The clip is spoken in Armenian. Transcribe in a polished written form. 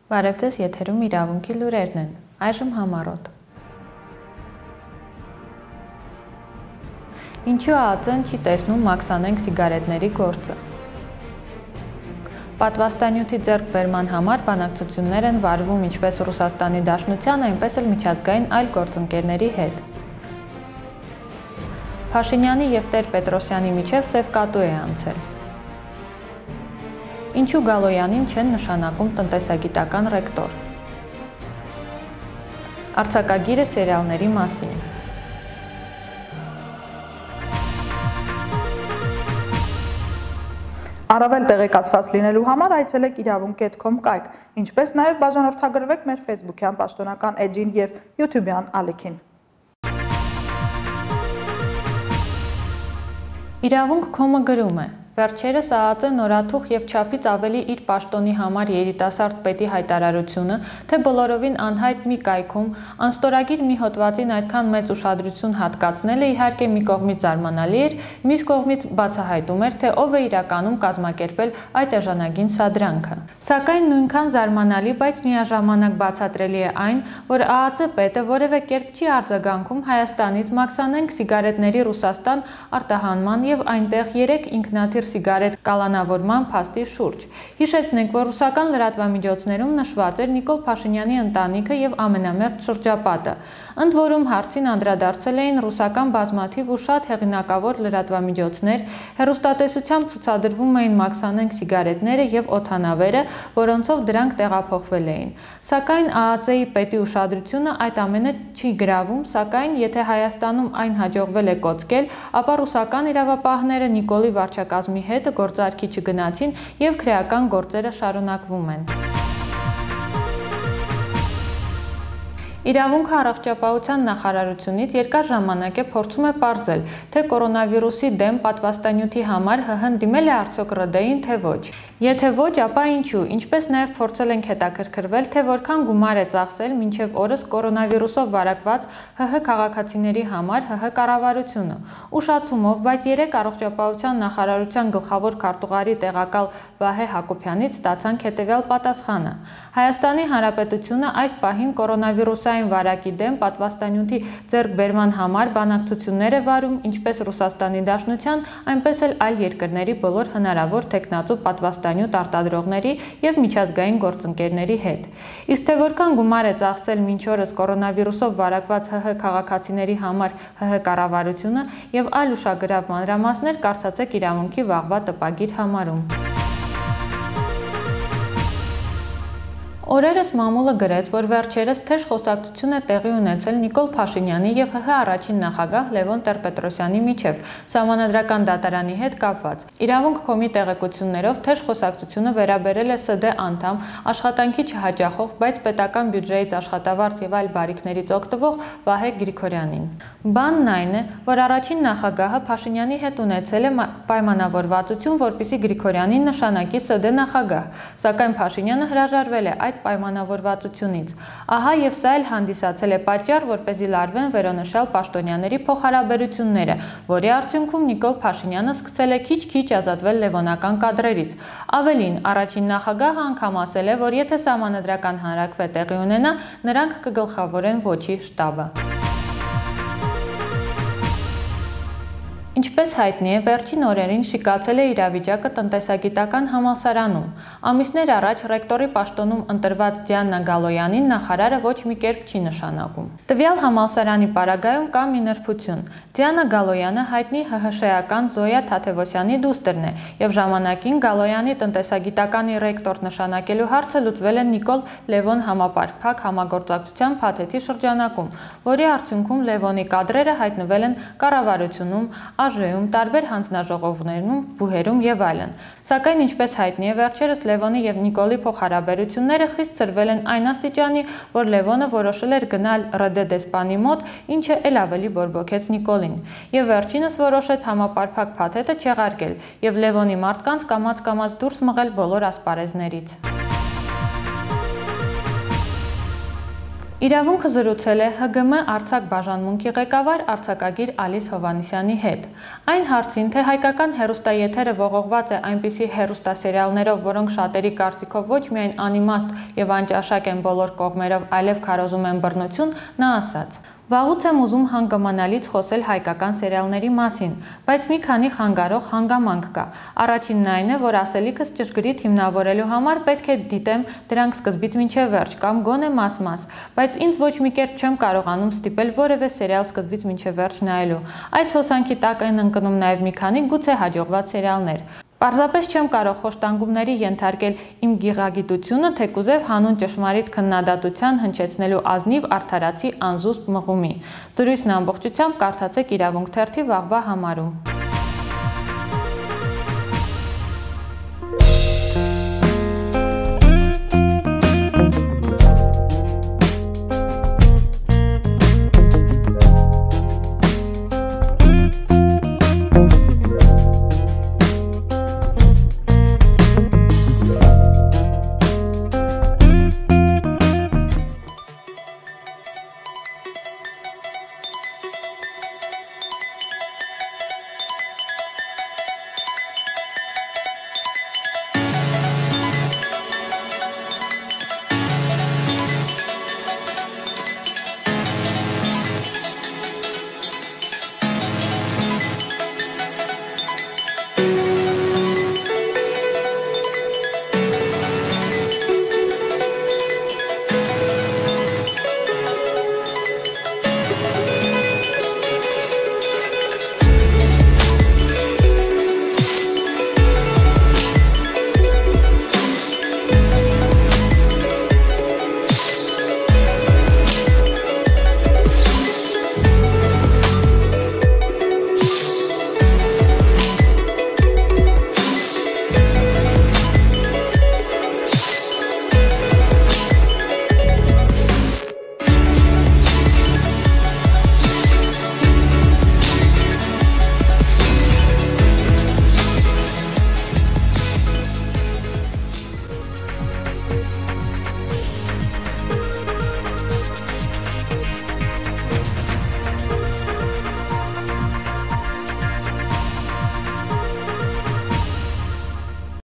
Բարև ձեզ, եթերում իրավունքի լուրերն են, այժմ համառոտ։ Ինչու ԱԱԾ-ն չի տեսնում մաքսանենգ սիգարետների գործը։ Պատվաստանյութի ձեռքբերման համար բանակցություններ են վարվում ինչպես Ռուսաստանի Դաշնության, այնպես էլ միջազգային այլ գործընկերների հետ։ Փաշինյանի և Տեր-Պետրոսյանի միջև սև կատու է անցել։ Ինչու Գալոյանին չեն նշանակում տնտեսագիտական ռեկտոր։ Արձակագիրը սերիալների մասին։ Առավել տեղեկացված լինելու համար այցելեք իրավունք.com կայք, ինչպես նաև բաժանորդագրվեք մեր Facebook-յան պաշտոնական էջին և YouTube-յան ալիքին։ Իրավունք.com-ը գրում է. Վերջերս ԱԱԾ նորաթուխ և չափից ավելի իր պաշտոնի համար երիտասարդ պետի հայտարարությունը, թե բոլորովին անհայտ մի կայքում անստորագիր մի հոդվածին այդքան մեծ ուշադրություն հատկացնելը իհարկե մի կողմից զարմանալի էր, մյուս կողմից բացահայտում էր, թե ով է իրականում կազմակերպել այդ էժանագին սադրանքը։ Սակայն նույնքան զարմանալի, բայց միաժամանակ բացատրելի է այն, որ ԱԱԾ պետը որևէ կերպ չի արձագանքում Հայաստանից մաքսանենգ սիգարետների Ռուսաստան արտահանման և այնտեղ 3 ինքնաթիռ սիգարետ կալանավորման փաստի շուրջ։ Հիշեցնենք, որ ռուսական լրատվամիջոցներում նշված էր Նիկոլ Փաշինյանի ընտանիքը և ամենամերձ շրջապատը։ Ընդ որում հարցին անդրադարձել էին ռուսական բազմաթիվ ու շատ հեղինակավոր լրատվամիջոցներ, հեռուստատեսությամբ ցուցադրվում էին մաքսանենգ սիգարետները և օդանավերը, որոնցով դրանք տեղափոխվել էին։ Սակայն ԱԱԾ-ի պետի ուշադրությունը այդ ամենը չի գրավում, սակայն եթե Հայաստանում այն հաջողվել է կոծկել, ապա ռուսական իրավապահները Նիկոլի վարչակազմի հետ գործարքի չգնացին և քրեական գործերը շարունակվում են։ Իրավունքը առողջապահության նախարարությունից երկար ժամանակ է փորձում է պարզել, թե կորոնավիրուսի դեմ պատվաստանյութի համար ՀՀ-ն դիմել է արդյոք ՌԴ-ին, թե ոչ։ Եթե ոչ, ապա ինչու, ինչպես նաև փորձել ենք հետաքրքրվել, թե որքան գումար է ծախսել մինչև օրս կորոնավիրուսով վարակված ՀՀ քաղաքացիների համար ՀՀ կառավարությունը։ Ուշացումով, բայց երեկ առողջապահության նախարարության գլխավոր քարտուղարի տեղակալ Վահե Հակոբյանից ստացանք հետևյալ պատասխանը. Հայաստանի Հանրապետությունը այս պահին կորոնավիրուսային վարակի դեմ պատվաստանյութի ձեռքբերման համար բանակցություններ է վարում ինչպես Ռուսաստանի Դաշնության, այնպես էլ այլ երկրների բոլոր հնարավոր թեկնածու պատվաստանյութ արտադրողների և միջազգային գործընկերների հետ։ Իսկ թե որքան գումար է ծախսել մինչ օրս կորոնավիրուսով վարակված ՀՀ քաղաքացիների համար ՀՀ կառավարությունը և այլ ուշագրավ մանրամասներ կարդացեք իրավունքի վաղվա տպագիր համարում։ Օրերս մամուլը գրեց, որ վերջերս թեժ խոսակցություն է տեղի ունեցել Նիկոլ Փաշինյանի և ՀՀ առաջին նախագահ Լևոն Տեր-Պետրոսյանի միջև Սահմանադրական դատարանի հետ կապված։ Իրավունք.com-ի տեղեկություններով թեժ խոսակցությունը վերաբերել է ՍԴ անդամ, աշխատանքի չհաճախող, բայց պետական բյուջեից աշխատավարձ և այլ բարիքներից օգտվող Վահե Գրիգորյանին։ Բանն այն է, որ առաջին նախագահը Փաշինյանի հետ ունեցել է պայմանավորվածություն, որպեսզի Գրիգորյանին նշանակի ՍԴ նախագահ, սակայն Փաշինյանը հրաժարվել է այդ պայմանավորվածությունից։ Ահա և սա էլ հանդիսացել է պատճառ, որպեսզի լարվեն վերոնշյալ պաշտոնյաների փոխհարաբերությունները, որի արդյունքում Նիկոլ Փաշինյանը սկսել է քիչ-քիչ ազատվել լևոնական կադրերից։ Ավելին, առաջին նախագահը անգամ ասել է, որ եթե Սահմանադրական հանրաքվե տեղի ունենա, նրանք կգլխավորեն ոչի շտաբը։ Ինչպես հայտնի է, վերջին օրերին շիկացել է իրավիճակը տնտեսագիտական համալսարանում։ Ամիսներ առաջ ռեկտորի պաշտոնում ընտրված Դիանա Գալոյանին նախարարը ոչ մի կերպ չի նշանակում։ Տվյալ համալսարանի պարագայում կա մի նրբություն։ Դիանա Գալոյանը հայտնի ՀՀՇ-ական Զոյա Թաթևոսյանի դուստրն է, և ժամանակին Գալոյանի տնտեսագիտականի ռեկտոր նշանակելու հարցը լուծվել է Նիկոլ Լևոն համապարփակ համագործակցության փաթեթի շրջանակում, որի արդյունքում Լևոնի կադրերը հայտնվել են կառավարությունում, ԱԺ-ում, տարբեր հանձնաժողովներում, բուհերում և այլն։ Սակայն ինչպես հայտնի է, վերջերս Լևոնի և Նիկոլի փոխհարաբերությունները խիստ ցրվել են այն աստիճանի, որ Լևոնը որոշել էր գնալ ՌԴ դեսպանի մոտ, ինչը էլ ավելի բորբոքեց Նիկոլին։ Եվ վերջինս որոշեց համապարփակ փաթեթը չեղարկել և Լևոնի մարդկանց կամաց-կամաց դուրս մղել բոլոր ասպարեզներից։ Իրավունքը զրուցել է ՀԳՄ Արցախ բաժանմունքի ղեկավար արձակագիր Ալիս Հովհաննիսյանի հետ։ Այն հարցին, թե հայկական հեռուստաեթերը ողողված է այնպիսի հեռուստասերիալներով, որոնք շատերի կարծիքով ոչ միայն անիմաստ եւ անճաշակ են բոլոր կողմերով, այլև քարոզում են բռնություն, նա ասաց. Վաղուց եմ ուզում հանգամանալից խոսել հայկական սերիալների մասին, բայց մի քանի խանգարող հանգամանք կա։ Առաջինն այն է, որ ասելիքս ճշգրիտ հիմնավորելու համար պետք է դիտեմ դրանք սկզբից մինչև վերջ կամ գոնե մաս-մաս, բայց ինձ ոչ մի կերպ չեմ կարողանում ստիպել որևէ սերիալ սկզբից մինչև վերջ նայելու։ Այս հոսանքի տակ են ընկնում նաև մի քանի գուցե հաջողված սերիալներ։ Պարզապես չեմ կարող խոշտանգումների ենթարկել իմ գիղագիտությունը, թեկուզև հանուն ճշմարիտ քննադատության հնչեցնելու ազնիվ արդարացի անզուսպ մղումի։ Զրույցն ամբողջությամբ կարդացեք Իրավունք թերթի վաղվա համարում։